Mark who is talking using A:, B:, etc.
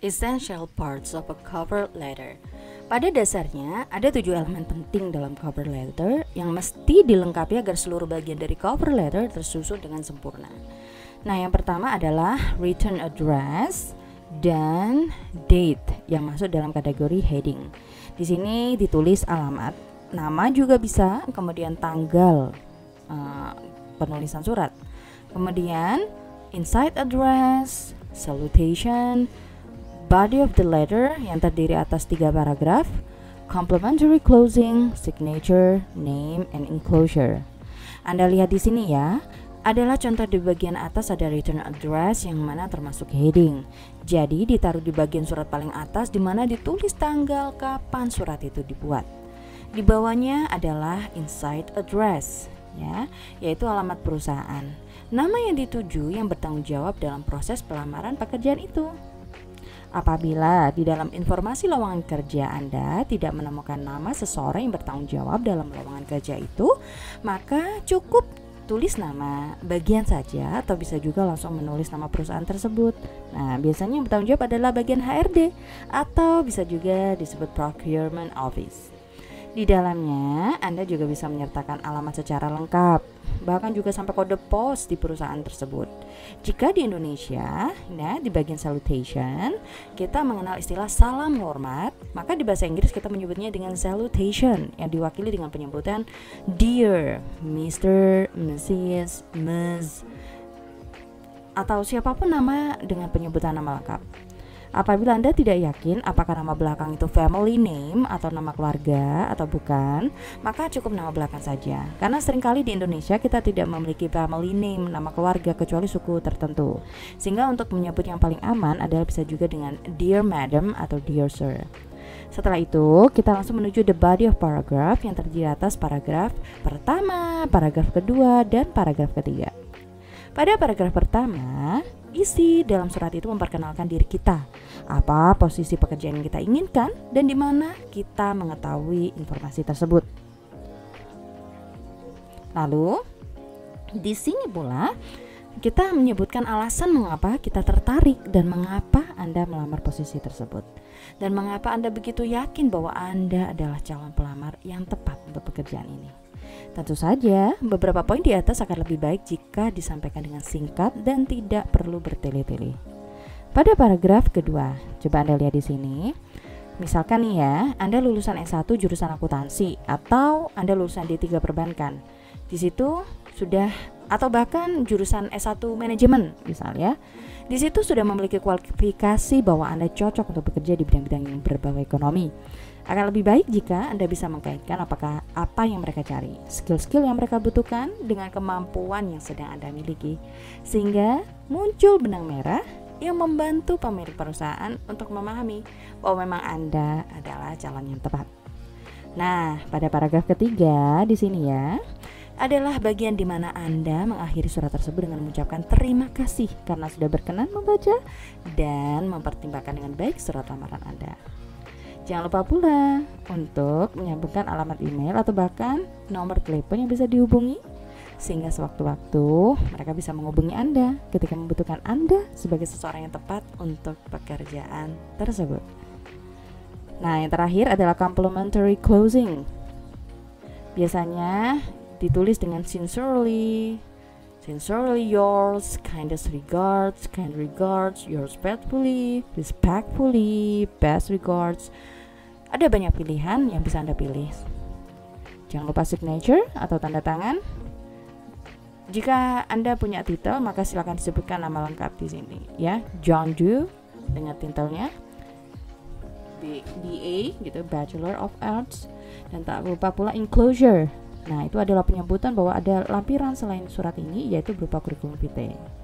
A: Essential parts of a cover letter. Pada dasarnya, ada 7 elemen penting dalam cover letter yang mesti dilengkapi agar seluruh bagian dari cover letter tersusun dengan sempurna. Nah, yang pertama adalah return address dan date yang masuk dalam kategori heading. Di sini ditulis alamat, nama juga bisa, kemudian tanggal penulisan surat. Kemudian inside address, salutation, body of the letter yang terdiri atas 3 paragraf, complimentary closing, signature, name, and enclosure. Anda lihat di sini ya, adalah contoh di bagian atas ada return address yang mana termasuk heading. Jadi ditaruh di bagian surat paling atas di mana ditulis tanggal kapan surat itu dibuat. Di bawahnya adalah inside address, ya, yaitu alamat perusahaan. Nama yang dituju yang bertanggung jawab dalam proses pelamaran pekerjaan itu. Apabila di dalam informasi lowongan kerja Anda tidak menemukan nama seseorang yang bertanggung jawab dalam lowongan kerja itu, maka cukup tulis nama bagian saja atau bisa juga langsung menulis nama perusahaan tersebut. Nah, biasanya yang bertanggung jawab adalah bagian HRD atau bisa juga disebut procurement office. Di dalamnya Anda juga bisa menyertakan alamat secara lengkap, bahkan juga sampai kode pos di perusahaan tersebut. Jika di Indonesia, nah di bagian salutation, kita mengenal istilah salam hormat, maka di bahasa Inggris kita menyebutnya dengan salutation yang diwakili dengan penyebutan Dear, Mr, Mrs, Ms, atau siapapun nama dengan penyebutan nama lengkap. Apabila Anda tidak yakin apakah nama belakang itu family name atau nama keluarga atau bukan, maka cukup nama belakang saja. Karena seringkali di Indonesia kita tidak memiliki family name, nama keluarga, kecuali suku tertentu. Sehingga untuk menyebut yang paling aman adalah bisa juga dengan Dear Madam atau Dear Sir. Setelah itu, kita langsung menuju the body of paragraph yang terdiri atas paragraf pertama, paragraf kedua, dan paragraf ketiga. Pada paragraf pertama, isi dalam surat itu memperkenalkan diri kita, apa posisi pekerjaan yang kita inginkan, dan di mana kita mengetahui informasi tersebut. Lalu, di sini pula kita menyebutkan alasan mengapa kita tertarik dan mengapa Anda melamar posisi tersebut, dan mengapa Anda begitu yakin bahwa Anda adalah calon pelamar yang tepat untuk pekerjaan ini. Tentu saja, beberapa poin di atas akan lebih baik jika disampaikan dengan singkat dan tidak perlu bertele-tele. Pada paragraf kedua, coba Anda lihat di sini. Misalkan nih ya, Anda lulusan S1 jurusan akuntansi atau Anda lulusan D3 perbankan. Di situ sudah, atau bahkan jurusan S1 manajemen misalnya. Di situ sudah memiliki kualifikasi bahwa Anda cocok untuk bekerja di bidang-bidang yang berbau ekonomi. Akan lebih baik jika Anda bisa mengkaitkan apakah apa yang mereka cari, skill-skill yang mereka butuhkan dengan kemampuan yang sedang Anda miliki, sehingga muncul benang merah yang membantu pemilik perusahaan untuk memahami bahwa memang Anda adalah calon yang tepat. Nah, pada paragraf ketiga di sini ya, adalah bagian di mana Anda mengakhiri surat tersebut dengan mengucapkan terima kasih karena sudah berkenan membaca dan mempertimbangkan dengan baik surat lamaran Anda. Jangan lupa pula untuk menyambungkan alamat email atau bahkan nomor telepon yang bisa dihubungi, sehingga sewaktu-waktu mereka bisa menghubungi Anda ketika membutuhkan Anda sebagai seseorang yang tepat untuk pekerjaan tersebut. Nah, yang terakhir adalah complimentary closing. Biasanya ditulis dengan sincerely yours, kindest regards, yours respectfully, best regards. Ada banyak pilihan yang bisa Anda pilih. Jangan lupa signature atau tanda tangan. Jika Anda punya titel, maka silakan disebutkan nama lengkap di sini ya. John Doe dengan titelnya BA gitu, Bachelor of Arts, dan tak lupa pula enclosure. Nah, itu adalah penyebutan bahwa ada lampiran selain surat ini, yaitu berupa kurikulum vitae.